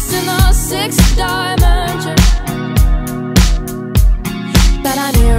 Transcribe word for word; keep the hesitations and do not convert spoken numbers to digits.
lost in a sixth dimension that I near